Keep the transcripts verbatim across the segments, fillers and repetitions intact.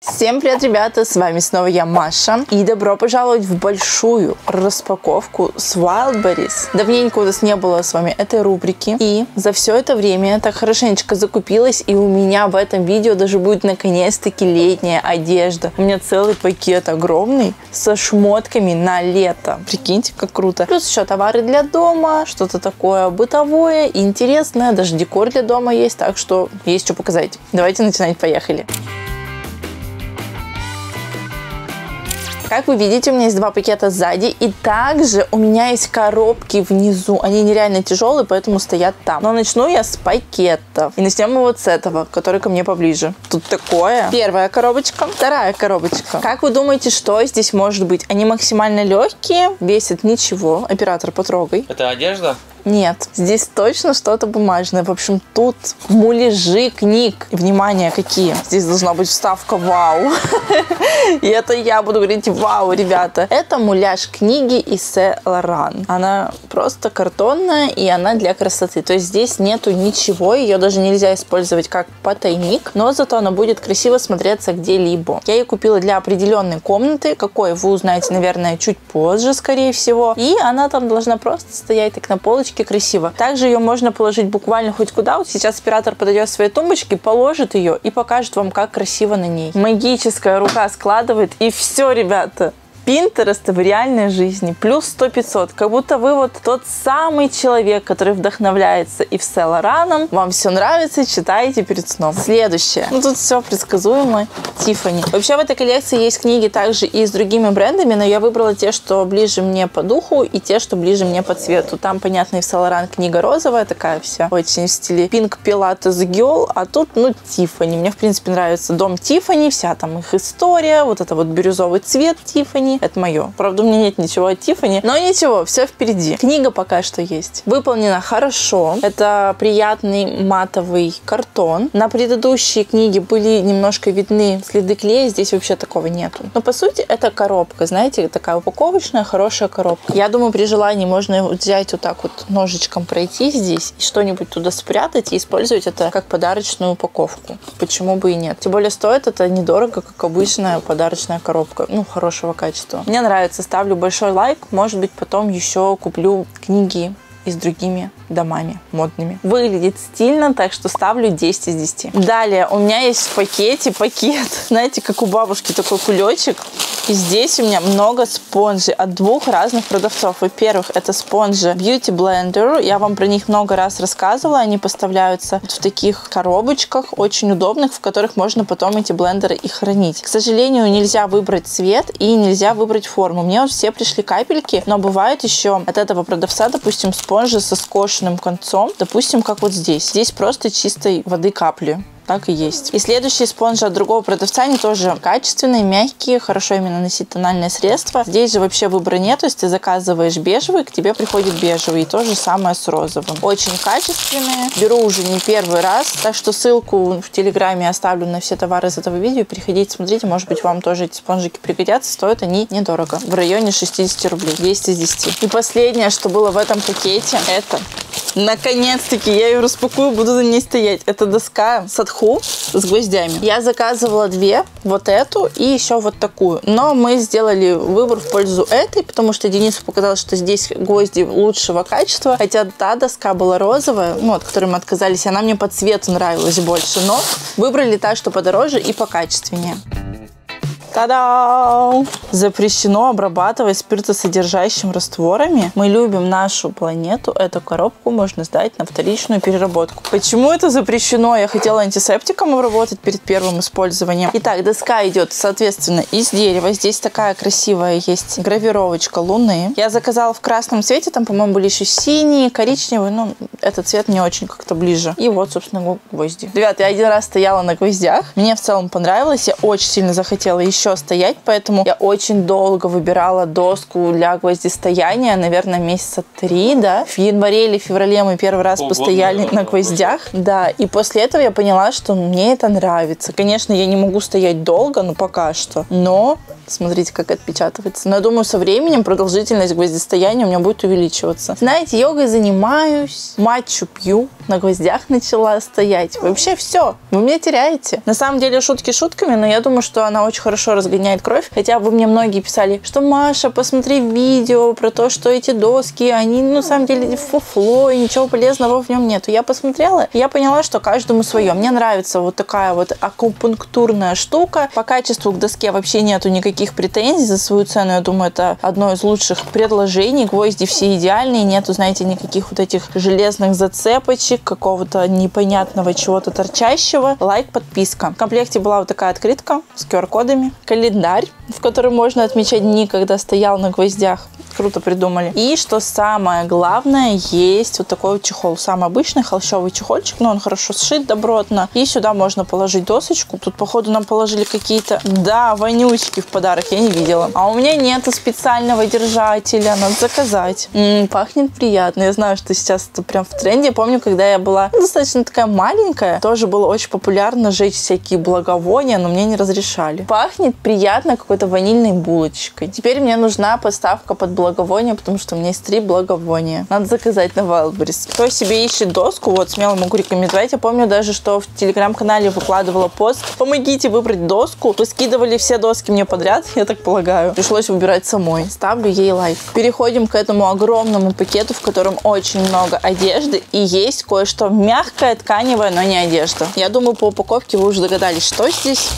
Всем привет, ребята, с вами снова я, Маша, и добро пожаловать в большую распаковку с Wildberries. Давненько у нас не было с вами этой рубрики, и за все это время я так хорошенечко закупилась, и у меня в этом видео даже будет наконец-таки летняя одежда. У меня целый пакет огромный со шмотками на лето. Прикиньте, как круто. Плюс еще товары для дома, что-то такое бытовое, интересное, даже декор для дома есть, так что есть что показать. Давайте начинать, поехали. Как вы видите, у меня есть два пакета сзади, и также у меня есть коробки внизу. Они нереально тяжелые, поэтому стоят там. Но начну я с пакетов. И начнем мы вот с этого, который ко мне поближе. Тут такое. Первая коробочка, вторая коробочка. Как вы думаете, что здесь может быть? Они максимально легкие, весят ничего. Оператор, потрогай. Это одежда? Нет, здесь точно что-то бумажное. В общем, тут муляжи книг. Внимание, какие. Здесь должна быть вставка «Вау». И это я буду говорить «Вау», ребята. Это муляж книги из Saint Laurent. Она просто картонная, и она для красоты. То есть здесь нету ничего. Ее даже нельзя использовать как потайник. Но зато она будет красиво смотреться где-либо. Я ее купила для определенной комнаты. Какой, вы узнаете, наверное, чуть позже, скорее всего. И она там должна просто стоять так на полочке красиво. Также ее можно положить буквально хоть куда. Вот сейчас оператор подойдет к своей тумбочке, положит ее и покажет вам, как красиво на ней. Магическая рука складывает, и все, ребята. Пинтерест в реальной жизни. Плюс сто пятьсот. Как будто вы вот тот самый человек, который вдохновляется и в Saint Laurent. Вам все нравится, читаете перед сном. Следующее. Ну, тут все предсказуемо. Тиффани. Вообще в этой коллекции есть книги также и с другими брендами, но я выбрала те, что ближе мне по духу, и те, что ближе мне по цвету. Там, понятно, и в Saint Laurent книга розовая, такая вся, очень в стиле Pink Pilates Girl, а тут, ну, Тиффани. Мне, в принципе, нравится дом Тиффани, вся там их история, вот это вот бирюзовый цвет Тиффани. Это мое. Правда, у меня нет ничего от Тиффани, но ничего, все впереди. Книга пока что есть. Выполнена хорошо. Это приятный матовый картон. На предыдущей книге были немножко видны следы клея, здесь вообще такого нету. Но по сути это коробка, знаете, такая упаковочная, хорошая коробка. Я думаю, при желании можно взять вот так вот ножичком пройти здесь и что-нибудь туда спрятать и использовать это как подарочную упаковку. Почему бы и нет? Тем более стоит это недорого, как обычная подарочная коробка. Ну, хорошего качества. Мне нравится, ставлю большой лайк. Может быть, потом еще куплю книги и с другими домами модными. Выглядит стильно, так что ставлю десять из десяти. Далее у меня есть в пакете пакет, знаете, как у бабушки такой кулечек. И здесь у меня много спонжей от двух разных продавцов. Во-первых, это спонжи Beauty Blender. Я вам про них много раз рассказывала. Они поставляются в таких коробочках, очень удобных, в которых можно потом эти блендеры и хранить. К сожалению, нельзя выбрать цвет и нельзя выбрать форму. Мне вот все пришли капельки, но бывает еще от этого продавца, допустим, спонжи со скошенным концом. Допустим, как вот здесь. Здесь просто чистой воды капли. Так и есть. И следующие спонжи от другого продавца, они тоже качественные, мягкие, хорошо именно носить тональное средство. Здесь же вообще выбора нет, то есть ты заказываешь бежевый, к тебе приходит бежевый, и то же самое с розовым. Очень качественные, беру уже не первый раз, так что ссылку в Телеграме оставлю на все товары из этого видео, переходите, смотрите, может быть вам тоже эти спонжики пригодятся, стоят они недорого, в районе шестидесяти рублей, двести из десяти. И последнее, что было в этом пакете, это, наконец-таки, я ее распакую, буду за ней стоять, это доска Садху с гвоздями. Я заказывала две, вот эту и еще вот такую. Но мы сделали выбор в пользу этой, потому что Денису показалось, что здесь гвозди лучшего качества. Хотя та доска была розовая, ну, от которой мы отказались, она мне по цвету нравилась больше. Но выбрали та, что подороже и покачественнее. Та-дам! Запрещено обрабатывать спиртосодержащими растворами. Мы любим нашу планету. Эту коробку можно сдать на вторичную переработку. Почему это запрещено? Я хотела антисептиком обработать перед первым использованием. Итак, доска идет, соответственно, из дерева. Здесь такая красивая есть гравировочка Луны. Я заказала в красном цвете. Там, по-моему, были еще синие, коричневые. Ну, этот цвет мне очень как-то ближе. И вот, собственно, гвозди. Ребята, я один раз стояла на гвоздях. Мне в целом понравилось. Я очень сильно захотела еще стоять, поэтому я очень долго выбирала доску для гвоздистояния, наверное, месяца три, да. В январе или феврале мы первый раз Полгода, постояли наверное, на гвоздях, да, и после этого я поняла, что мне это нравится. Конечно, я не могу стоять долго, но пока что, но смотрите, как отпечатывается. Но я думаю, со временем продолжительность гвоздистояния у меня будет увеличиваться. Знаете, йогой занимаюсь, матчу пью, на гвоздях начала стоять. Вообще все, вы меня теряете. На самом деле шутки шутками, но я думаю, что она очень хорошо разгоняет кровь. Хотя вы мне многие писали, что Маша, посмотри видео про то, что эти доски, они ну, на самом деле фуфло, и ничего полезного в нем нету. Я посмотрела, и я поняла, что каждому свое. Мне нравится вот такая вот акупунктурная штука. По качеству к доске вообще нету никаких претензий. За свою цену, я думаю, это одно из лучших предложений. Гвозди все идеальные, нету, знаете, никаких вот этих железных зацепочек, какого-то непонятного чего-то торчащего. Лайк, подписка. В комплекте была вот такая открытка с ку ар-кодами, календарь, в котором можно отмечать дни, когда стоял на гвоздях. Круто придумали. И что самое главное, есть вот такой вот чехол. Самый обычный холщовый чехольчик, но он хорошо сшит добротно. И сюда можно положить досочку. Тут, походу, нам положили какие-то, да, вонючки в подарок. Я не видела. А у меня нету специального держателя. Надо заказать. М-м, пахнет приятно. Я знаю, что сейчас это прям в тренде. Я помню, когда я была достаточно такая маленькая, тоже было очень популярно жечь всякие благовония, но мне не разрешали. Пахнет приятно какой-то ванильной булочкой. Теперь мне нужна подставка под благовония. благовония, потому что у меня есть три благовония. Надо заказать на Wildberries. Кто себе ищет доску, вот смело могу рекомендовать. Я помню даже, что в телеграм-канале выкладывала пост. Помогите выбрать доску. Вы скидывали все доски мне подряд, я так полагаю. Пришлось выбирать самой. Ставлю ей лайк. Переходим к этому огромному пакету, в котором очень много одежды и есть кое-что мягкое, тканевое, но не одежда. Я думаю, по упаковке вы уже догадались, что здесь.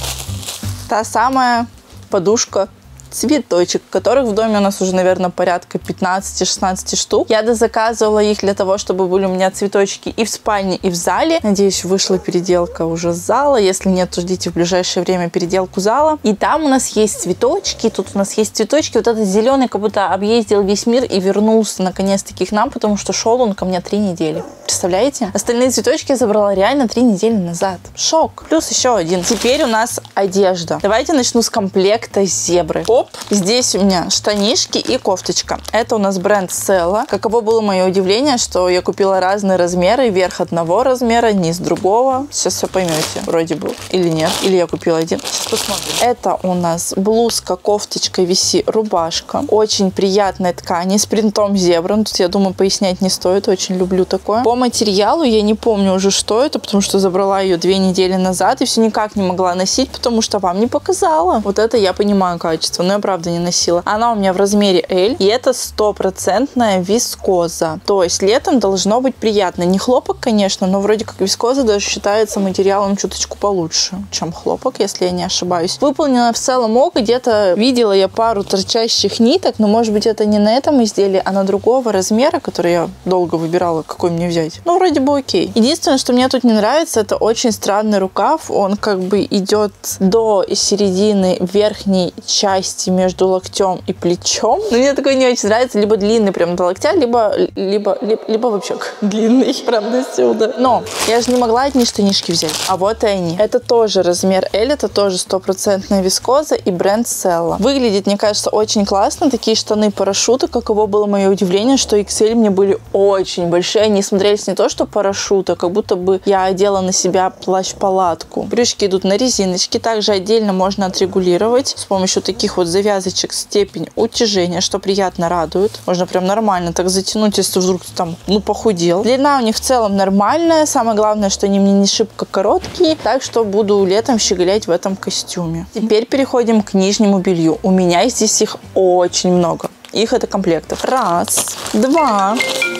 Та самая подушка цветочек, которых в доме у нас уже, наверное, порядка пятнадцать-шестнадцать штук. Я дозаказывала их для того, чтобы были у меня цветочки и в спальне, и в зале. Надеюсь, вышла переделка уже с зала. Если нет, то ждите в ближайшее время переделку зала. И там у нас есть цветочки, тут у нас есть цветочки. Вот этот зеленый как будто объездил весь мир и вернулся наконец-таки к нам, потому что шел он ко мне три недели. Представляете? Остальные цветочки я забрала реально три недели назад. Шок. Плюс еще один. Теперь у нас одежда. Давайте начну с комплекта зебры. Оп, здесь у меня штанишки и кофточка. Это у нас бренд Села. Каково было мое удивление, что я купила разные размеры. Верх одного размера, низ другого. Сейчас все поймете. Вроде бы. Или нет. Или я купила один. Сейчас посмотрим. Это у нас блузка, кофточка, виси, рубашка. Очень приятной ткани с принтом зебра. Тут, я думаю, пояснять не стоит. Очень люблю такое. По материалу я не помню уже, что это, потому что забрала ее две недели назад и все никак не могла носить, потому что вам не показала. Вот это я понимаю качество. Но я правда не носила. Она у меня в размере L, и это стопроцентная вискоза. То есть летом должно быть приятно. Не хлопок, конечно, но вроде как вискоза даже считается материалом чуточку получше, чем хлопок, если я не ошибаюсь. Выполнена в целом ок. Где-то видела я пару торчащих ниток, но может быть это не на этом изделии, а на другого размера, который я долго выбирала, какой мне взять. Ну, вроде бы окей. Единственное, что мне тут не нравится, это очень странный рукав. Он как бы идет до середины верхней части между локтем и плечом. Но мне такой не очень нравится. Либо длинный прям до локтя, либо, либо, либо, либо вообще длинный прям до сюда. Но я же не могла одни штанишки взять. А вот и они. Это тоже размер L, это тоже стопроцентная вискоза и бренд Sella. Выглядит, мне кажется, очень классно. Такие штаны-парашюты. Каково было мое удивление, что икс эль мне были очень большие. Они смотрелись не то, что парашюты, а как будто бы я одела на себя плащ-палатку. Брючки идут на резиночке. Также отдельно можно отрегулировать с помощью таких вот завязочек степень утяжения, что приятно радует. Можно прям нормально так затянуть, если вдруг ты там, ну, похудел. Длина у них в целом нормальная. Самое главное, что они мне не шибко короткие, так что буду летом щеголять в этом костюме. Теперь переходим к нижнему белью. У меня здесь их очень много. Их это комплектов. Раз, два...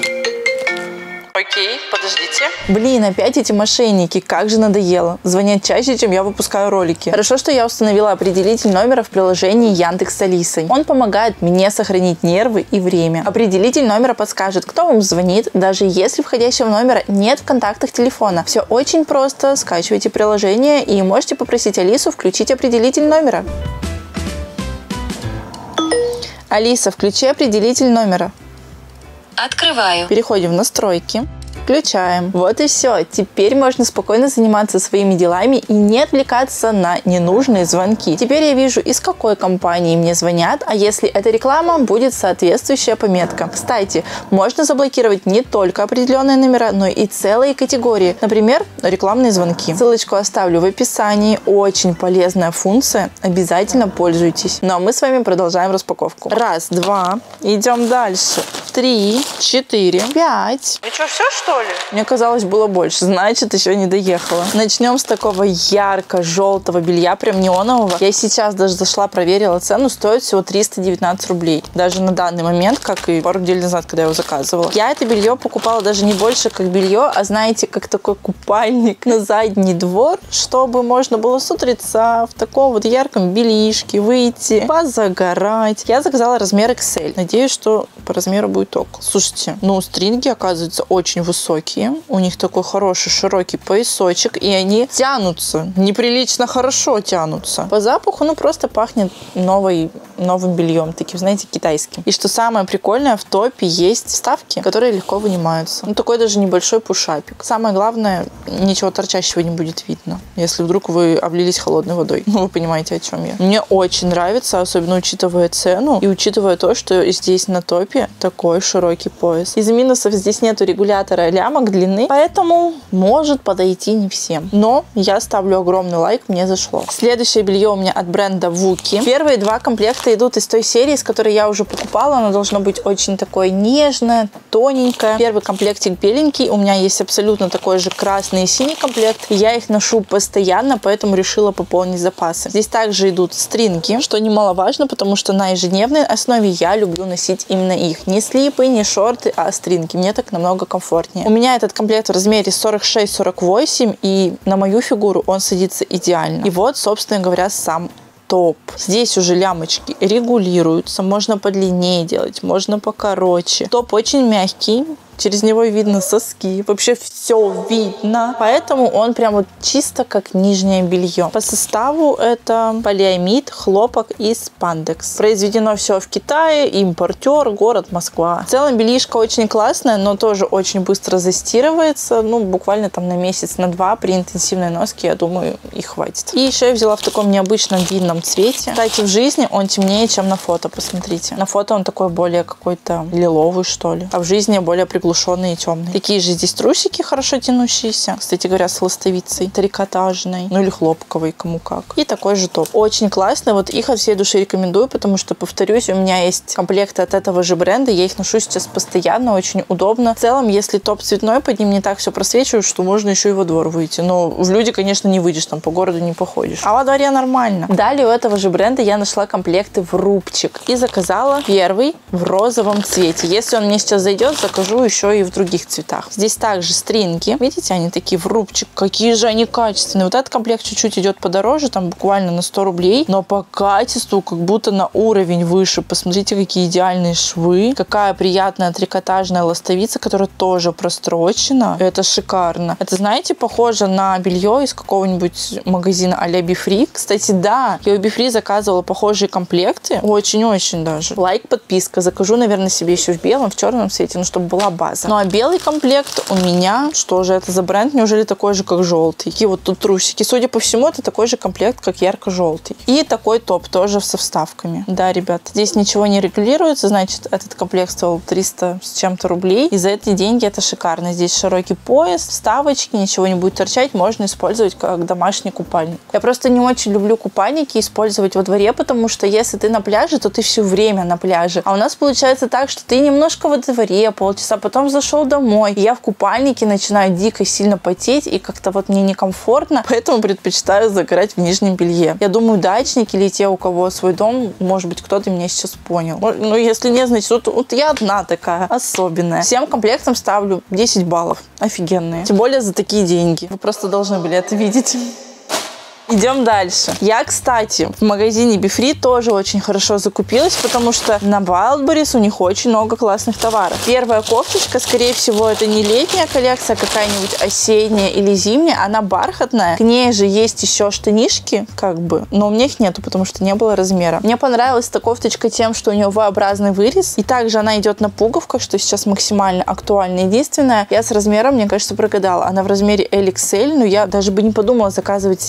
Окей, подождите. Блин, опять эти мошенники, как же надоело. Звонят чаще, чем я выпускаю ролики. Хорошо, что я установила определитель номера в приложении Яндекс с Алисой. Он помогает мне сохранить нервы и время. Определитель номера подскажет, кто вам звонит, даже если входящего номера нет в контактах телефона. Все очень просто. Скачивайте приложение и можете попросить Алису включить определитель номера. Алиса, включи определитель номера. Открываю. Переходим в настройки. Включаем. Вот и все. Теперь можно спокойно заниматься своими делами и не отвлекаться на ненужные звонки. Теперь я вижу, из какой компании мне звонят, а если это реклама, будет соответствующая пометка. Кстати, можно заблокировать не только определенные номера, но и целые категории. Например, рекламные звонки. Ссылочку оставлю в описании. Очень полезная функция. Обязательно пользуйтесь. Ну а мы с вами продолжаем распаковку. Раз, два. Идем дальше. три, четыре, пять. Ну что, все что ли? Мне казалось, было больше. Значит, еще не доехала. Начнем с такого ярко-желтого белья, прям неонового. Я сейчас даже зашла, проверила цену. Стоит всего триста девятнадцать рублей. Даже на данный момент, как и пару недель назад, когда я его заказывала. Я это белье покупала даже не больше как белье, а знаете, как такой купальник на задний двор, чтобы можно было с утреца в таком вот ярком бельишке выйти, позагорать. Я заказала размер икс эль. Надеюсь, что по размеру будет ок. Слушайте, ну стринги, оказывается, очень высокие. У них такой хороший широкий поясочек, и они тянутся. Неприлично хорошо тянутся. По запаху, ну, просто пахнет новой, новым бельем, таким, знаете, китайским. И что самое прикольное, в топе есть вставки, которые легко вынимаются. Ну, такой даже небольшой пушапик. Самое главное, ничего торчащего не будет видно, если вдруг вы облились холодной водой. Ну, вы понимаете, о чем я. Мне очень нравится, особенно учитывая цену и учитывая то, что здесь на топе такой широкий пояс. Из минусов здесь нету регулятора лямок длины, поэтому может подойти не всем. Но я ставлю огромный лайк, мне зашло. Следующее белье у меня от бренда Вуки. Первые два комплекта идут из той серии, с которой я уже покупала. Оно должно быть очень такое нежное, тоненькое. Первый комплектик беленький. У меня есть абсолютно такой же красный и синий комплект. Я их ношу постоянно, поэтому решила пополнить запасы. Здесь также идут стринги, что немаловажно, потому что на ежедневной основе я люблю носить именно их. Не слипы, не шорты, а стринги. Мне так намного комфортнее. У меня этот комплект в размере сорок шесть сорок восемь, и на мою фигуру он садится идеально. И вот, собственно говоря, сам топ. Здесь уже лямочки регулируются. Можно подлиннее делать, можно покороче. Топ очень мягкий. Через него видно соски. Вообще все видно. Поэтому он прям вот чисто как нижнее белье. По составу это полиамид, хлопок и спандекс. Произведено все в Китае. Импортер, город Москва. В целом бельишко очень классное, но тоже очень быстро застирывается. Ну, буквально там на месяц, на два при интенсивной носке, я думаю, и хватит. И еще я взяла в таком необычном винном цвете. Кстати, в жизни он темнее, чем на фото. Посмотрите. На фото он такой более какой-то лиловый, что ли. А в жизни более приглушенный. Глушенные и темные. Такие же здесь трусики хорошо тянущиеся. Кстати говоря, с ластовицей трикотажной. Ну или хлопковой, кому как. И такой же топ. Очень классно. Вот их от всей души рекомендую, потому что, повторюсь, у меня есть комплекты от этого же бренда. Я их ношу сейчас постоянно. Очень удобно. В целом, если топ цветной, под ним не так все просвечивает, что можно еще и во двор выйти. Но в люди, конечно, не выйдешь. Там по городу не походишь. А во дворе нормально. Далее у этого же бренда я нашла комплекты в рубчик. И заказала первый в розовом цвете. Если он мне сейчас зайдет, закажу еще и в других цветах. Здесь также стринги. Видите, они такие в рубчик. Какие же они качественные. Вот этот комплект чуть-чуть идет подороже, там буквально на сто рублей, но по качеству как будто на уровень выше. Посмотрите, какие идеальные швы. Какая приятная трикотажная ластовица, которая тоже прострочена. Это шикарно. Это, знаете, похоже на белье из какого-нибудь магазина а-ля Бифри. Кстати, да, я у Бифри заказывала похожие комплекты. Очень-очень даже. Лайк, подписка. Закажу, наверное, себе еще в белом, в черном цвете, ну, чтобы была база. Ну а белый комплект у меня, что же это за бренд? Неужели такой же, как желтый? И вот тут трусики. Судя по всему, это такой же комплект, как ярко-желтый. И такой топ тоже со вставками. Да, ребят, здесь ничего не регулируется, значит, этот комплект стоил триста с чем-то рублей. И за эти деньги это шикарно. Здесь широкий пояс, вставочки, ничего не будет торчать. Можно использовать как домашний купальник. Я просто не очень люблю купальники использовать во дворе, потому что если ты на пляже, то ты все время на пляже. А у нас получается так, что ты немножко во дворе, полчаса, потом зашел домой. Я в купальнике начинаю дико сильно потеть, и как-то вот мне некомфортно, поэтому предпочитаю загорать в нижнем белье. Я думаю, дачники или те, у кого свой дом, может быть, кто-то меня сейчас понял. Ну, если нет, значит, вот, вот я одна такая особенная. Всем комплектам ставлю десять баллов. Офигенные. Тем более за такие деньги. Вы просто должны были это видеть. Идем дальше. Я, кстати, в магазине Бифри тоже очень хорошо закупилась, потому что на Wildberries у них очень много классных товаров. Первая кофточка, скорее всего, это не летняя коллекция, а какая-нибудь осенняя или зимняя. Она бархатная. К ней же есть еще штанишки, как бы, но у меня их нету, потому что не было размера. Мне понравилась эта кофточка тем, что у нее V-образный вырез. И также она идет на пуговках, что сейчас максимально актуально. Единственное, я с размером, мне кажется, прогадала. Она в размере эл икс эль, но я даже бы не подумала заказывать себе меньше,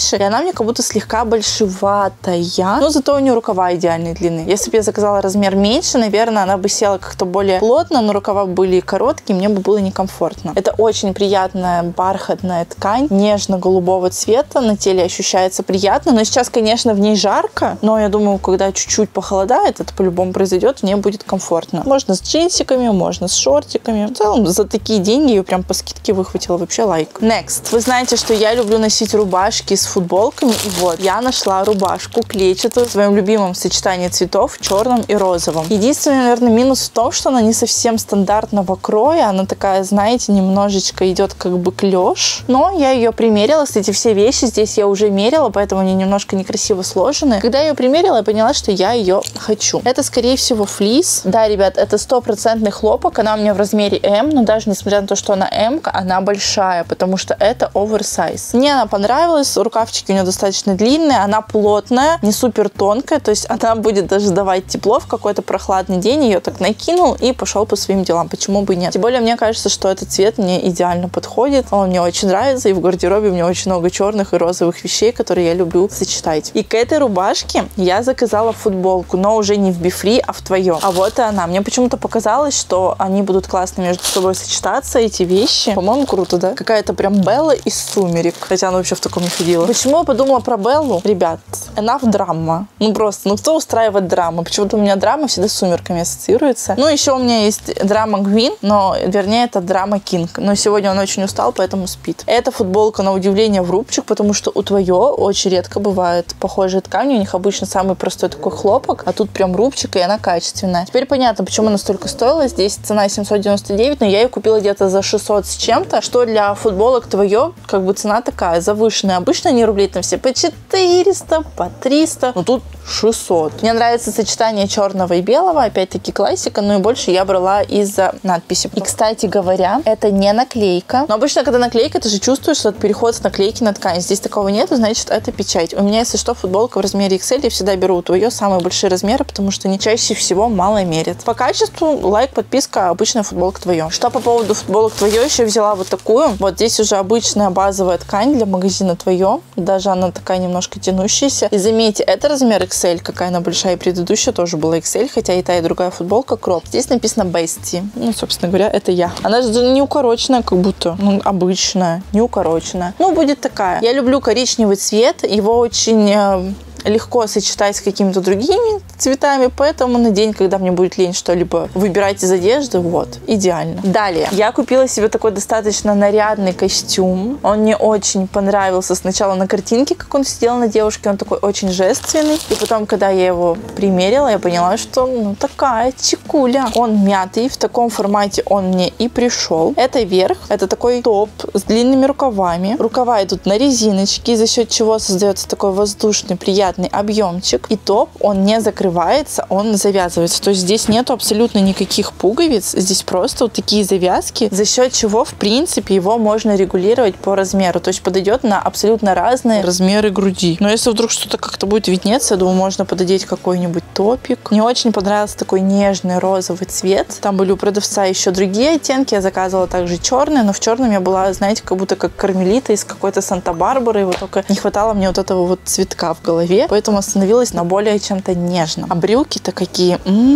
поменьше, и она мне как будто слегка большеватая. Но зато у нее рукава идеальной длины. Если бы я заказала размер меньше, наверное, она бы села как-то более плотно, но рукава были короткие, мне бы было некомфортно. Это очень приятная бархатная ткань, нежно-голубого цвета, на теле ощущается приятно, но сейчас, конечно, в ней жарко, но я думаю, когда чуть-чуть похолодает, это по-любому произойдет, мне будет комфортно. Можно с джинсиками, можно с шортиками. В целом, за такие деньги я прям по скидке выхватила, вообще лайк. Next. Вы знаете, что я люблю носить рубашки с футболками, и вот, я нашла рубашку клетчатую в своем любимом сочетании цветов, черном и розовом. Единственный, наверное, минус в том, что она не совсем стандартного кроя, она такая, знаете, немножечко идет как бы клеш, но я ее примерила, кстати, все вещи здесь я уже мерила, поэтому они немножко некрасиво сложены. Когда я ее примерила, я поняла, что я ее хочу. Это, скорее всего, флис. Да, ребят, это стопроцентный хлопок, она у меня в размере эм, но даже несмотря на то, что она эм, она большая, потому что это оверсайз. Мне она понравилась, рукавчики у нее достаточно длинные, она плотная, не супер тонкая, то есть она будет даже давать тепло в какой-то прохладный день, ее так накинул и пошел по своим делам, почему бы и нет. Тем более, мне кажется, что этот цвет мне идеально подходит, он мне очень нравится, и в гардеробе у меня очень много черных и розовых вещей, которые я люблю сочетать. И к этой рубашке я заказала футболку, но уже не в Бифри, а в твоем. А вот и она. Мне почему-то показалось, что они будут классно между собой сочетаться, эти вещи. По-моему, круто, да? Какая-то прям Белла из «Сумерек». Хотя она вообще в таком не ходила. Почему я подумала про Беллу? Ребят, enough драма. Ну просто, ну кто устраивает драму? Почему-то у меня драма всегда с «Сумерками» ассоциируется. Ну еще у меня есть драма Гвин, но вернее это драма Кинг. Но сегодня он очень устал, поэтому спит. Эта футболка, на удивление, в рубчик, потому что у твое очень редко бывает похожие ткани. У них обычно самый простой такой хлопок, а тут прям рубчик, и она качественная. Теперь понятно, почему она столько стоила. Здесь цена семьсот девяносто девять, но я ее купила где-то за шестьсот с чем-то, что для футболок твое, как бы цена такая завышенная. Обычно они рублей там все по четыреста, по триста, но тут шестьсот. Мне нравится сочетание черного и белого, опять-таки классика, но и больше я брала из-за надписи. И, кстати говоря, это не наклейка. Но обычно, когда наклейка, ты же чувствуешь, что это переход с наклейки на ткань. Здесь такого нету, значит, это печать. У меня, если что, футболка в размере икс эль, я всегда беру твое самые большие размеры, потому что они чаще всего мало мерят. По качеству лайк, подписка, обычная футболка твое. Что по поводу футболок твое, еще взяла вот такую. Вот здесь уже обычная базовая ткань для магазина твое. Даже она такая немножко тянущаяся. И заметьте, это размер икс эль, какая она большая. И предыдущая тоже была икс эль, хотя и та, и другая футболка кроп. Здесь написано Bestie. Ну, собственно говоря, это я. Она же не укороченная, как будто. Ну, обычная, не укороченная. Ну, будет такая. Я люблю коричневый цвет. Его очень э, легко сочетать с какими-то другими цветами, поэтому на день, когда мне будет лень что-либо выбирать из одежды, вот, идеально. Далее, я купила себе такой достаточно нарядный костюм. Он мне очень понравился сначала на картинке, как он сидел на девушке, он такой очень женственный. И потом, когда я его примерила, я поняла, что, ну, такая чекуля. Он мятый, в таком формате он мне и пришел. Это верх, это такой топ с длинными рукавами. Рукава идут на резиночке, за счет чего создается такой воздушный, приятный объемчик. И топ, он не закрывается, он завязывается. То есть здесь нету абсолютно никаких пуговиц. Здесь просто вот такие завязки, за счет чего, в принципе, его можно регулировать по размеру. То есть подойдет на абсолютно разные размеры груди. Но если вдруг что-то как-то будет виднеться, я думаю, можно пододеть какой-нибудь топик. Мне очень понравился такой нежный розовый цвет. Там были у продавца еще другие оттенки. Я заказывала также черный, но в черном я была, знаете, как будто как кармелита из какой-то Санта-Барбары. Вот только не хватало мне вот этого вот цветка в голове. Поэтому остановилась на более чем-то нежном. А брюки-то какие.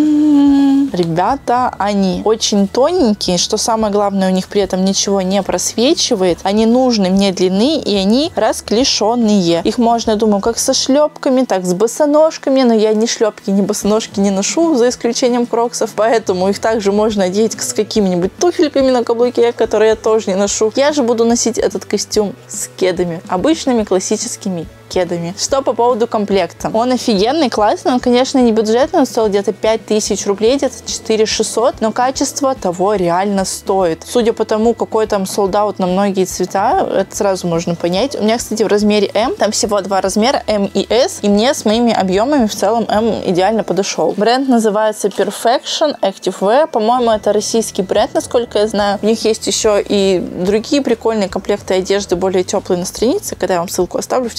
М-м-м. Ребята, они очень тоненькие, что самое главное, у них при этом ничего не просвечивает. Они нужны мне длины, и они расклешенные. Их можно, я думаю, как со шлепками, так с босоножками, но я ни шлепки, ни босоножки не ношу, за исключением кроксов, поэтому их также можно одеть с какими-нибудь туфельками на каблуке, которые я тоже не ношу. Я же буду носить этот костюм с кедами, обычными классическими кедами. Что по поводу комплекта? Он офигенный, классный, он, конечно, не бюджетный, он стоил где-то пять тысяч рублей, где-то четыре тысячи шестьсот, но качество того реально стоит. Судя по тому, какой там солдаут на многие цвета, это сразу можно понять. У меня, кстати, в размере эм, там всего два размера, эм и эс, и мне с моими объемами в целом эм идеально подошел. Бренд называется Perfection Active Wear, по-моему, это российский бренд, насколько я знаю. У них есть еще и другие прикольные комплекты одежды, более теплые на странице, когда я вам ссылку оставлю в телеграм-канале,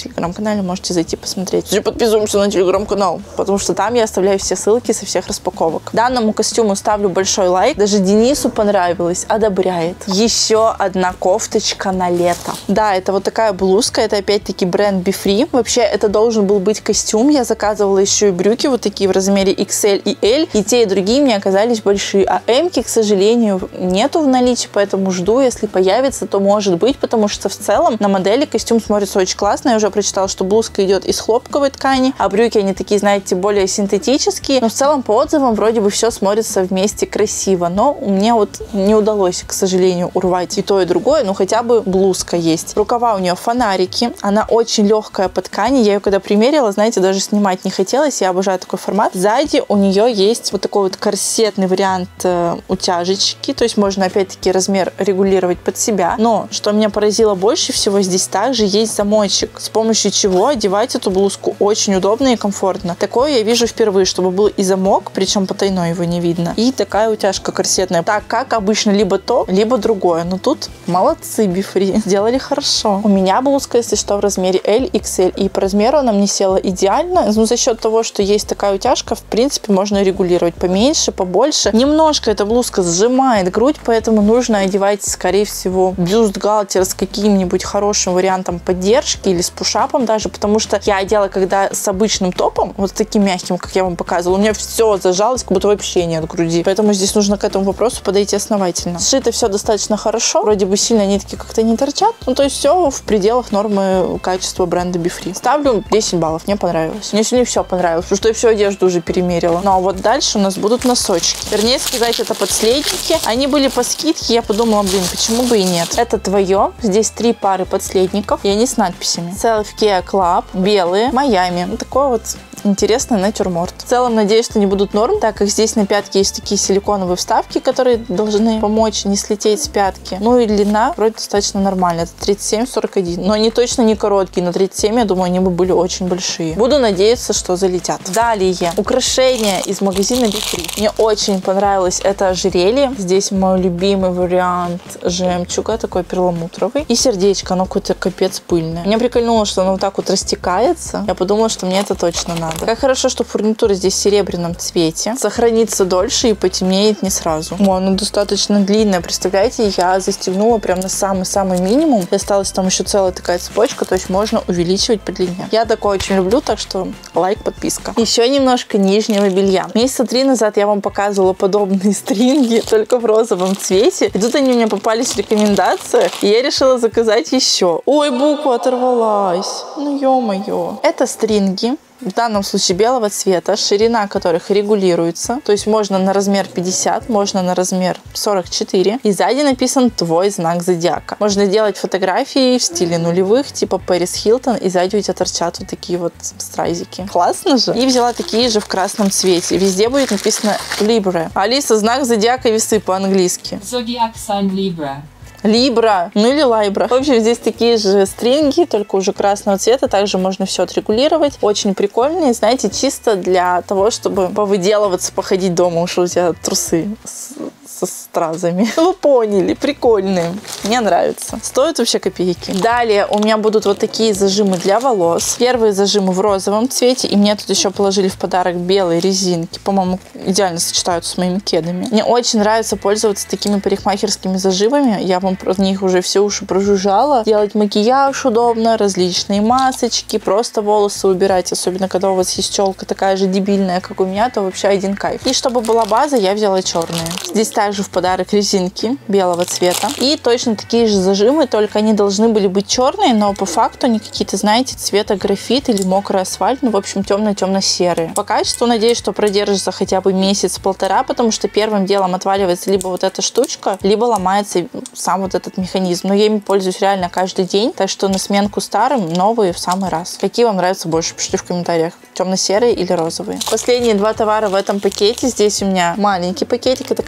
телеграм-канале, можете зайти посмотреть. Все подписываемся на телеграм-канал, потому что там я оставляю все ссылки со всех распаковок. Данному костюму ставлю большой лайк. Даже Денису понравилось, одобряет. Еще одна кофточка на лето. Да, это вот такая блузка, это опять-таки бренд Be Free. Вообще, это должен был быть костюм. Я заказывала еще и брюки вот такие в размере икс эль и эль. И те, и другие мне оказались большие. А эмки, к сожалению, нету в наличии, поэтому жду, если появится, то может быть, потому что в целом на модели костюм смотрится очень классно. Я уже прочитала, что блузка идет из хлопковой ткани, а брюки, они такие, знаете, более синтетические. Но в целом по отзывам вроде бы все смотрится вместе красиво. Но мне вот не удалось, к сожалению, урвать и то, и другое. Ну, хотя бы блузка есть. Рукава у нее фонарики. Она очень легкая по ткани. Я ее когда примерила, знаете, даже снимать не хотелось. Я обожаю такой формат. Сзади у нее есть вот такой вот корсетный вариант э, утяжечки. То есть можно опять-таки размер регулировать под себя. Но что меня поразило больше всего, здесь также есть замочек, с помощью чего одевать эту блузку очень удобно и комфортно. Такое я вижу впервые, чтобы был и замок, причем потайной его не видно, и такая утяжка корсетная. Так как обычно либо то, либо другое. Но тут молодцы Be Free, сделали хорошо. У меня блузка, если что, в размере эль икс эль, и по размеру она мне села идеально. Ну, за счет того, что есть такая утяжка, в принципе, можно регулировать поменьше, побольше. Немножко эта блузка сжимает грудь, поэтому нужно одевать, скорее всего, бюстгальтер с каким-нибудь хорошим вариантом поддержки или с пушапом даже, потому что я одела, когда с обычным топом, вот таким мягким, как я вам показывала, у меня все зажалось, как будто вообще нет груди. Поэтому здесь нужно к этому вопросу подойти основательно. Сшито все достаточно хорошо, вроде бы сильно нитки как-то не торчат, ну то есть все в пределах нормы качества бренда Be Free. Ставлю десять баллов, мне понравилось. Мне сегодня все понравилось, потому что я всю одежду уже перемерила. Ну а вот дальше у нас будут носочки. Вернее сказать, это подследники. Они были по скидке, я подумала, блин, почему бы и нет. Это твое. Здесь три пары подследников, и они с надписями. Self-Care Club, белые, Майами. Вот такой вот интересный натюрморт. В целом, надеюсь, что они будут норм, так как здесь на пятке есть такие силиконовые вставки, которые должны помочь не слететь с пятки. Ну и длина вроде достаточно нормальная. Это тридцать семь сорок один. Но они точно не короткие. На тридцать семь, я думаю, они бы были очень большие. Буду надеяться, что залетят. Далее. Украшения из магазина Be Free. Мне очень понравилось это ожерелье. Здесь мой любимый вариант жемчуга, такой перламутровый. И сердечко, оно какое-то капец пыльное. Меня прикольнуло, что оно вот так вот растекается. Я подумала, что мне это точно надо. Как хорошо, что фурнитура здесь в серебряном цвете. Сохранится дольше и потемнеет не сразу. О, оно достаточно длинное. Представляете, я застегнула прям на самый-самый минимум. И осталась там еще целая такая цепочка, то есть можно увеличивать по длине. Я такое очень люблю, так что лайк, подписка. Еще немножко нижнего белья. Месяца три назад я вам показывала подобные стринги, только в розовом цвете. И тут они мне попались в рекомендациях, и я решила заказать еще. Ой, буква оторвалась. Ну, ё-моё. Это стринги. В данном случае белого цвета, ширина которых регулируется. То есть можно на размер пятьдесят, можно на размер сорок четыре. И сзади написан твой знак зодиака. Можно делать фотографии в стиле нулевых, типа Пэрис Хилтон. И сзади у тебя торчат вот такие вот стразики. Классно же. И взяла такие же в красном цвете. Везде будет написано Libra. Алиса, знак зодиака весы по-английски. Zodiac sign Libra. Либра, ну или лайбра. В общем, здесь такие же стринги, только уже красного цвета. Также можно все отрегулировать. Очень прикольные, знаете, чисто для того, чтобы повыделываться, походить дома. Уж у тебя трусы с, со стразами. Вы поняли, прикольные. Мне нравится. Стоят вообще копейки. Далее у меня будут вот такие зажимы для волос. Первые зажимы в розовом цвете. И мне тут еще положили в подарок белые резинки. По-моему, идеально сочетаются с моими кедами. Мне очень нравится пользоваться такими парикмахерскими зажимами. Я вам про них уже все уши прожужжала. Делать макияж удобно, различные масочки, просто волосы убирать. Особенно, когда у вас есть челка такая же дебильная, как у меня, то вообще один кайф. И чтобы была база, я взяла черные. Здесь также в подарок резинки белого цвета. И точно такие же зажимы, только они должны были быть черные, но по факту они какие-то, знаете, цвета графит или мокрый асфальт. Ну, в общем, темно-темно-серые. По качеству, надеюсь, что продержится хотя бы месяц-полтора, потому что первым делом отваливается либо вот эта штучка, либо ломается сам вот этот механизм. Но я ими пользуюсь реально каждый день, так что на сменку старым новые в самый раз. Какие вам нравятся больше? Пишите в комментариях. Темно-серые или розовые. Последние два товара в этом пакете. Здесь у меня маленький пакетик и такая коробочка.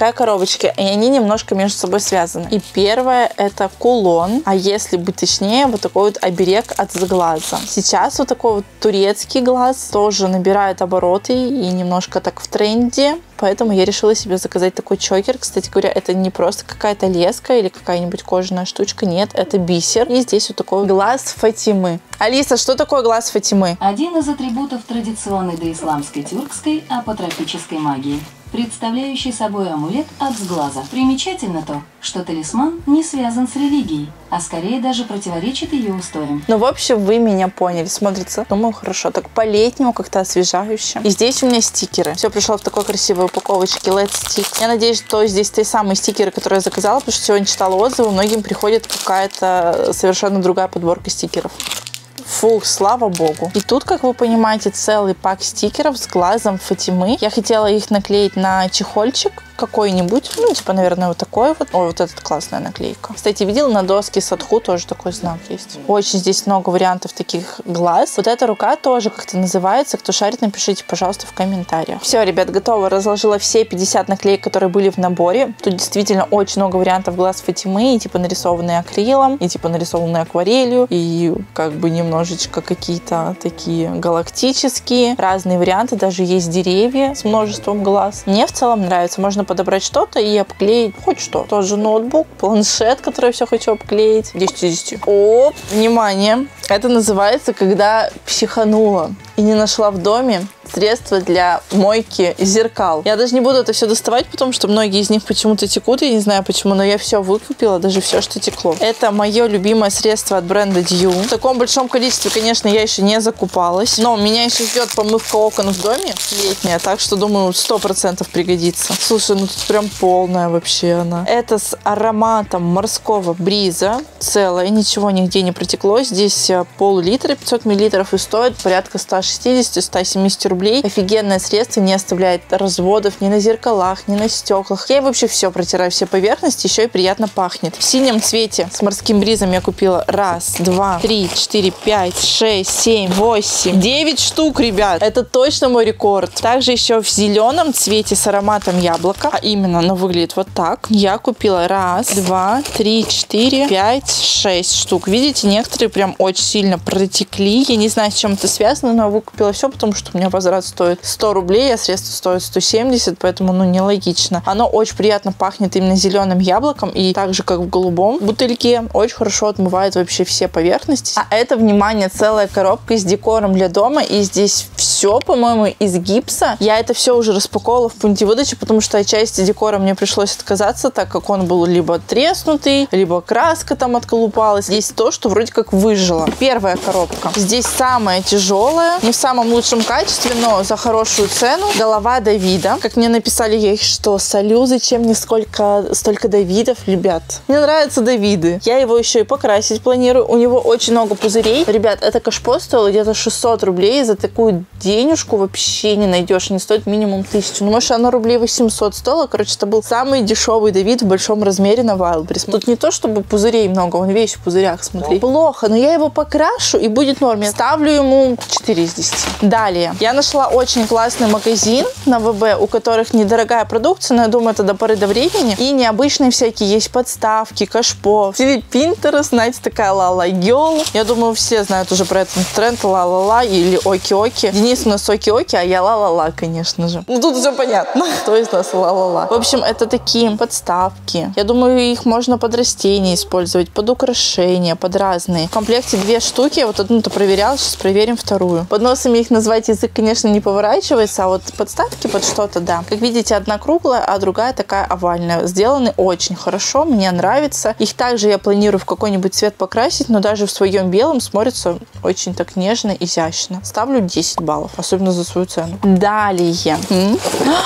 упаковочке, и они немножко между собой связаны. И первое это кулон, а если быть точнее, вот такой вот оберег от сглаза. Сейчас вот такой вот турецкий глаз тоже набирает обороты и немножко так в тренде. Поэтому я решила себе заказать такой чокер. Кстати говоря, это не просто какая-то леска или какая-нибудь кожаная штучка. Нет, это бисер. И здесь вот такой глаз Фатимы. Алиса, что такое глаз Фатимы? Один из атрибутов традиционной доисламской тюркской апотрофической магии, представляющий собой амулет от сглаза. Примечательно то, что талисман не связан с религией, а скорее даже противоречит ее устоям. Ну, в общем, вы меня поняли. Смотрится, думаю, хорошо. Так по-летнему, как-то освежающе. И здесь у меня стикеры. Все пришло в такой красивой упаковочке Let's Stick. Я надеюсь, что здесь те самые стикеры, которые я заказала, потому что сегодня читала отзывы. Многим приходит какая-то совершенно другая подборка стикеров. Фух, слава богу. И тут, как вы понимаете, целый пак стикеров с глазом Фатимы. Я хотела их наклеить на чехольчик какой-нибудь. Ну, типа, наверное, вот такой вот. Ой, вот эта классная наклейка. Кстати, видела на доске Садху тоже такой знак есть. Очень здесь много вариантов таких глаз. Вот эта рука тоже как-то называется. Кто шарит, напишите, пожалуйста, в комментариях. Все, ребят, готово. Разложила все пятьдесят наклеек, которые были в наборе. Тут действительно очень много вариантов глаз Фатимы. И типа нарисованные акрилом, и типа нарисованные акварелью, и как бы немножечко какие-то такие галактические. Разные варианты. Даже есть деревья с множеством глаз. Мне в целом нравится. Можно подобрать что-то и обклеить хоть что. Тоже ноутбук, планшет, который я все хочу обклеить. десять из десяти. О, внимание! Это называется, когда психанула и не нашла в доме средства для мойки зеркал. Я даже не буду это все доставать, потому что многие из них почему-то текут. Я не знаю почему, но я все выкупила, даже все, что текло. Это мое любимое средство от бренда Дью. В таком большом количестве, конечно, я еще не закупалась. Но меня еще ждет помывка окон в доме летняя, так что, думаю, сто процентов пригодится. Слушай, ну тут прям полная вообще она. Это с ароматом морского бриза. Целое, ничего нигде не протекло. Здесь пол-литра, пятьсот миллилитров, и стоит порядка ста шестидесяти — ста семидесяти рублей. Офигенное средство, не оставляет разводов ни на зеркалах, ни на стеклах. Я вообще все протираю, все поверхности, еще и приятно пахнет. В синем цвете с морским бризом я купила раз, два, три, четыре, пять, шесть, семь, восемь, девять штук, ребят. Это точно мой рекорд. Также еще в зеленом цвете с ароматом яблока, а именно оно выглядит вот так. Я купила раз, два, три, четыре, пять, шесть штук. Видите, некоторые прям очень сильно протекли. Я не знаю, с чем это связано, но я выкупила все, потому что у меня возврат стоит сто рублей, а средство стоит сто семьдесят, поэтому, ну, нелогично. Оно очень приятно пахнет именно зеленым яблоком, и так же, как в голубом бутыльке, очень хорошо отмывает вообще все поверхности. А это, внимание, целая коробка с декором для дома, и здесь все, по-моему, из гипса. Я это все уже распаковала в пункте выдачи, потому что от части декора мне пришлось отказаться, так как он был либо треснутый, либо краска там отколупалась. Здесь то, что вроде как выжило. Первая коробка. Здесь самая тяжелая, не в самом лучшем качестве, но за хорошую цену. Голова Давида. Как мне написали, я их что, солю? Зачем мне сколько, столько Давидов, ребят? Мне нравятся Давиды. Я его еще и покрасить планирую. У него очень много пузырей. Ребят, это кашпо стоило где-то шестьсот рублей. За такую денежку вообще не найдешь. Они стоят минимум тысячу. Ну, может, она рублей восемьсот стоила. Короче, это был самый дешевый Давид в большом размере на Wildberries. Тут не то, чтобы пузырей много. Он весь в пузырях, смотри. Плохо, но я его покрашу и будет норм. Я ставлю ему четыре из десяти. Далее. Я нашла очень классный магазин на ВБ, у которых недорогая продукция, но я думаю, это до поры до времени. И необычные всякие есть подставки, кашпо. В стиле Pinterest, знаете, такая ла-ла гел. Я думаю, все знают уже про этот тренд ла-ла-ла или оки-оки. Денис у нас оки-оки, а я ла-ла-ла, конечно же. Ну, тут все понятно. То есть у нас ла-ла-ла. В общем, это такие подставки. Я думаю, их можно под растения использовать, под украшения, под разные. В комплекте две штуки. Вот одну-то проверяла, сейчас проверим вторую. Под носами их назвать язык, конечно, не поворачивается, а вот подставки под что-то, да. Как видите, одна круглая, а другая такая овальная. Сделаны очень хорошо, мне нравится. Их также я планирую в какой-нибудь цвет покрасить, но даже в своем белом смотрится очень так нежно, изящно. Ставлю десять баллов, особенно за свою цену. Далее. М-м.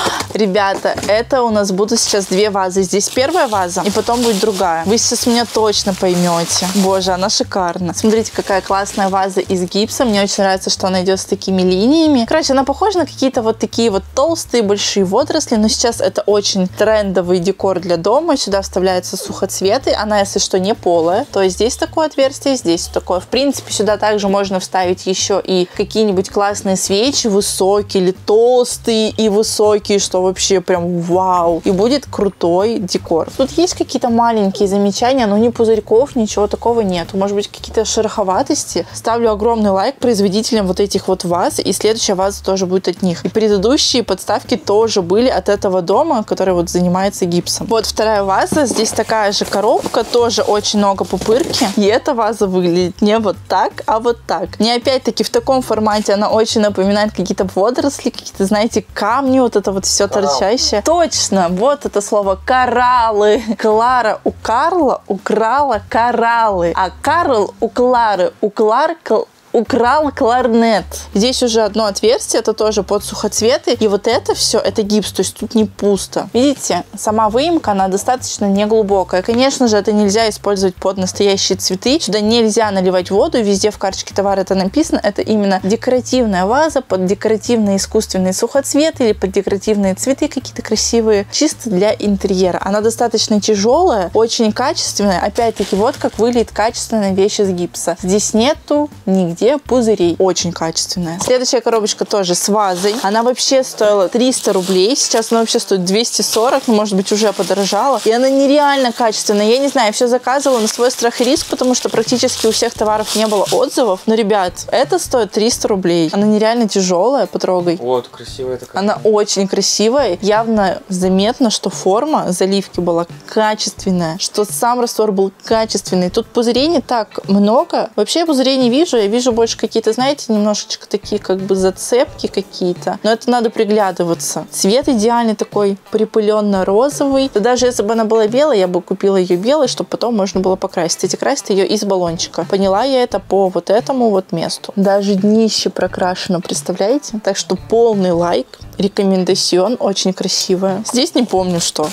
Ребята, это у нас будут сейчас две вазы. Здесь первая ваза, и потом будет другая. Вы сейчас меня точно поймете. Боже, она шикарна. Смотрите, какая классная ваза из гипса. Мне очень нравится, что она идет с такими линиями. Короче, Короче, она похожа на какие-то вот такие вот толстые большие водоросли, но сейчас это очень трендовый декор для дома. Сюда вставляются сухоцветы. Она, если что, не полая. То есть здесь такое отверстие, здесь такое. В принципе, сюда также можно вставить еще и какие-нибудь классные свечи, высокие или толстые и высокие, что вообще прям вау. И будет крутой декор. Тут есть какие-то маленькие замечания, но ни пузырьков, ничего такого нет. Может быть, какие-то шероховатости. Ставлю огромный лайк производителям вот этих вот ваз. И следующая ваза тоже будет от них. И предыдущие подставки тоже были от этого дома, который вот занимается гипсом. Вот вторая ваза. Здесь такая же коробка, тоже очень много пупырки. И эта ваза выглядит не вот так, а вот так. Не опять-таки в таком формате она очень напоминает какие-то водоросли, какие-то, знаете, камни, вот это вот все Коралл. торчащее. Точно, вот это слово кораллы. Клара у Карла украла кораллы, а Карл у Клары у Клар украл кларнет. Здесь уже одно отверстие, это тоже под сухоцветы. И вот это все, это гипс, то есть тут не пусто. Видите, сама выемка, она достаточно неглубокая. Конечно же, это нельзя использовать под настоящие цветы. Сюда нельзя наливать воду. Везде в карточке товара это написано. Это именно декоративная ваза под декоративные искусственные сухоцветы или под декоративные цветы какие-то красивые. Чисто для интерьера. Она достаточно тяжелая, очень качественная. Опять-таки, вот как выглядит качественная вещь из гипса. Здесь нету нигде пузырей. Очень качественная. Следующая коробочка тоже с вазой. Она вообще стоила триста рублей. Сейчас она вообще стоит двести сорок. Ну, может быть, уже подорожала. И она нереально качественная. Я не знаю, я все заказывала на свой страх и риск, потому что практически у всех товаров не было отзывов. Но, ребят, это стоит триста рублей. Она нереально тяжелая. Потрогай. Вот, красивая такая. Она очень красивая. Явно заметно, что форма заливки была качественная. Что сам раствор был качественный. Тут пузырей не так много. Вообще я пузырей не вижу. Я вижу больше какие-то, знаете, немножечко такие как бы зацепки какие-то. Но это надо приглядываться. Цвет идеальный такой, припыленно-розовый. Да даже если бы она была белая, я бы купила ее белой, чтобы потом можно было покрасить. Эти красят ее из баллончика. Поняла я это по вот этому вот месту. Даже днище прокрашено, представляете? Так что полный лайк. Рекомендацион, очень красивая. Здесь не помню что.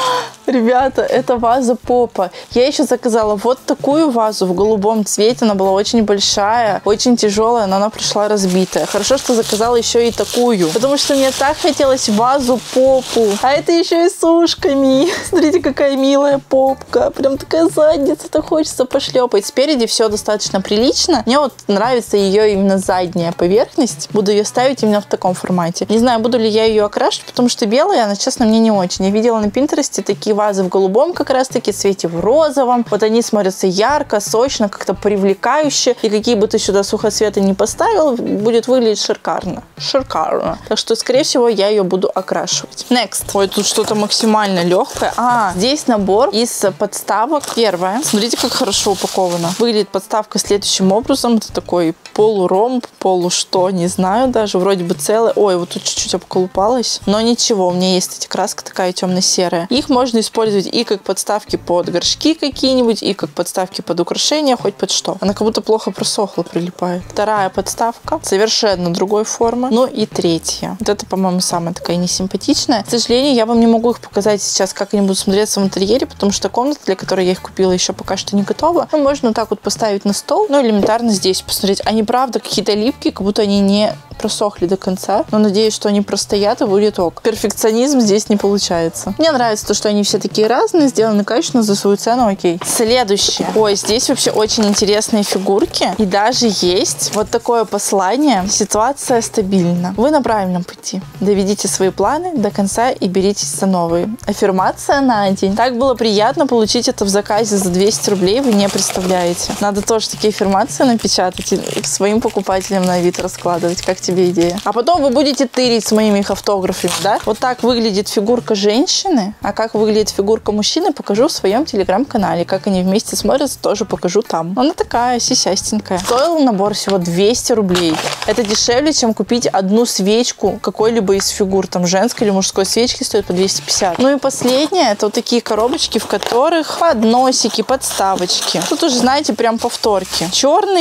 Ребята, это ваза Попа. Я еще заказала вот такую вазу в голубом цвете. Она была очень большая, очень тяжелая, но она пришла разбитая. Хорошо, что заказала еще и такую, потому что мне так хотелось вазу Попу. А это еще и с ушками. Смотрите, какая милая попка. Прям такая задница, так хочется пошлепать. Спереди все достаточно прилично. Мне вот нравится ее именно задняя поверхность. Буду ее ставить именно в таком формате. Не знаю, буду ли я ее окрашивать, потому что белая, она, честно, мне не очень. Я видела на Пинтересте такие вазы в голубом как раз-таки цвете, в розовом. Вот они смотрятся ярко, сочно, как-то привлекающе. И какие бы ты сюда сухоцветы не поставил, будет выглядеть шикарно. Шикарно. Так что, скорее всего, я ее буду окрашивать. Next. Ой, тут что-то максимально легкое. А, здесь набор из подставок. Первая. Смотрите, как хорошо упаковано. Выглядит подставка следующим образом. Это такой полуромб, полу что, не знаю даже. Вроде бы целая. Ой, вот тут чуть-чуть обколупалась. Но ничего, у меня есть эти краска такая темно-серая. Их можно использовать и как подставки под горшки какие-нибудь, и как подставки под украшения, хоть под что. Она как будто плохо просохла, прилипает. Вторая подставка совершенно другой формы. Ну и третья. Вот это, по-моему, самая такая несимпатичная. К сожалению, я вам не могу их показать сейчас, как они будут смотреться в интерьере, потому что комната, для которой я их купила, еще пока что не готова. Ну, можно вот так вот поставить на стол, ну, элементарно здесь посмотреть. Они, правда, какие-то липкие, как будто они не просохли до конца. Но надеюсь, что они простоят и будет ок. Перфекционизм здесь не получается. Мне нравится то, что они все такие разные, сделаны качественно, за свою цену, окей. Следующее. Ой, здесь вообще очень интересные фигурки. И даже есть вот такое послание. Ситуация стабильна. Вы на правильном пути. Доведите свои планы до конца и беритесь за новые. Аффирмация на день. Так было приятно получить это в заказе за двести рублей. Вы не представляете. Надо тоже такие аффирмации напечатать и своим покупателям на вид раскладывать. Как тебе идея? А потом вы будете тырить с моими их автографами, да? Вот так выглядит фигурка женщины, а как выглядит фигурка мужчины, покажу в своем телеграм-канале. Как они вместе смотрятся, тоже покажу там. Она такая сисястенькая. Стоил набор всего двести рублей. Это дешевле, чем купить одну свечку какой-либо из фигур. Там женской или мужской свечки стоит по двести пятьдесят. Ну и последнее, это вот такие коробочки, в которых подносики, подставочки. Тут уже, знаете, прям повторки. Черный,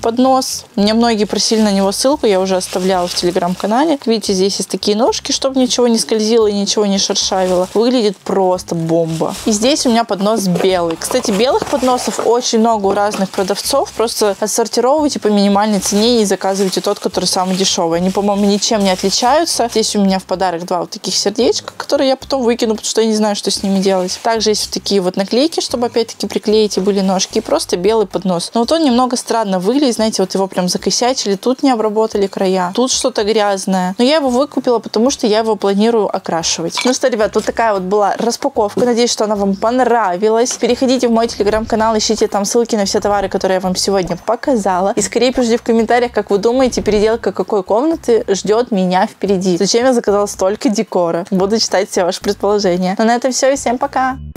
поднос. Мне многие просили на него ссылку, я уже оставляла в телеграм-канале. Видите, здесь есть такие ножки, чтобы ничего не скользило и ничего не шершавило. Выглядит просто бомба. И здесь у меня поднос белый. Кстати, белых подносов очень много у разных продавцов. Просто отсортировывайте по минимальной цене и заказывайте тот, который самый дешевый. Они, по-моему, ничем не отличаются. Здесь у меня в подарок два вот таких сердечка, которые я потом выкину, потому что я не знаю, что с ними делать. Также есть вот такие вот наклейки, чтобы опять-таки приклеить, и были ножки. И просто белый поднос. Но вот он немного странно выглядит. Знаете, вот его прям закосячили. Тут не обработали края. Тут что-то грязное. Но я его выкупила, потому что я его планирую окрашивать. Ну что, ребят, вот такая вот была распаковка. Надеюсь, что она вам понравилась. Переходите в мой телеграм-канал, ищите там ссылки на все товары, которые я вам сегодня показала. И скорее пишите в комментариях, как вы думаете, переделка какой комнаты ждет меня впереди. Зачем я заказала столько декора? Буду читать все ваши предположения. Ну на этом все, и всем пока!